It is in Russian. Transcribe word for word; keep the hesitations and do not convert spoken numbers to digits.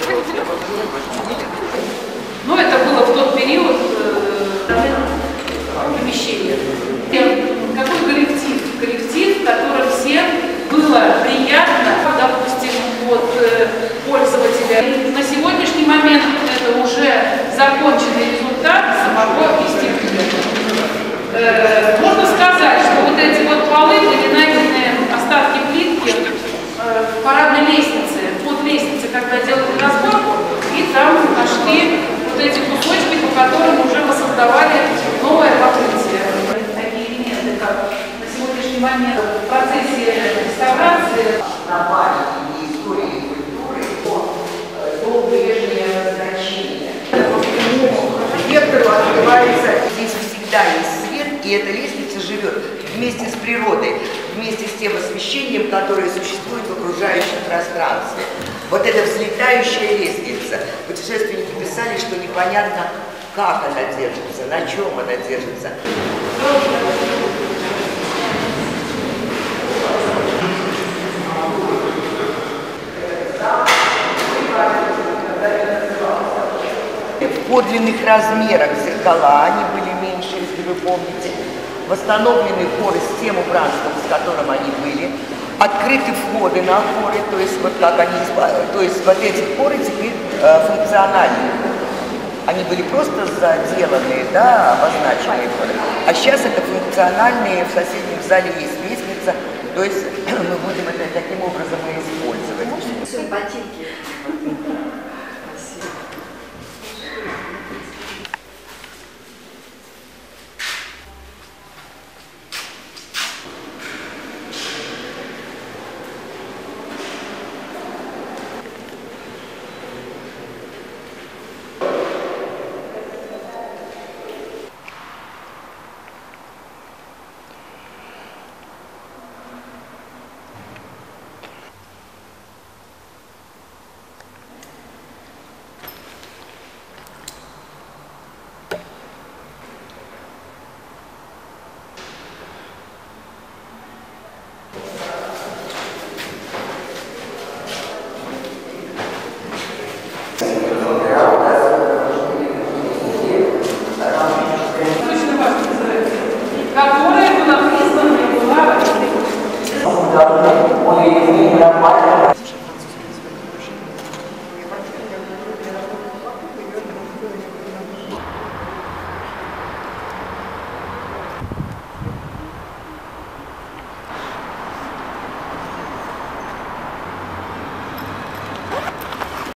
Ну, это было в тот период помещения. Какой коллектив? Коллектив, в котором всем было приятно, допустим, от пользователя. На сегодняшний момент это уже законченный результат самого вестибюля. Можно сказать, что вот эти вот полы были найдены, остатки плитки в парадной лестнице. Под лестницей, когда делали разборку, и там нашли вот эти кусочки, по которым уже воссоздавали новое покрытие. Такие элементы, как на сегодняшний момент в процессе реставрации на памяти истории и культуры до прежнего значения. Вектору открывается, здесь всегда есть свет, и эта лестница живет вместе с природой, вместе с тем освещением, которое существует в окружающем пространстве. Вот эта взлетающая лестница. Путешественники писали, что непонятно, как она держится, на чем она держится. В подлинных размерах зеркала, они были меньше, если вы помните. Восстановлены хоры с тем убранством, с которым они были. Открыты входы на хоры, то есть вот как они, то есть вот эти хоры теперь э, функциональны. Они были просто заделанные, да, обозначенные хоры. А сейчас это функциональные, в соседнем зале есть лестница, то есть мы будем это таким образом и использовать.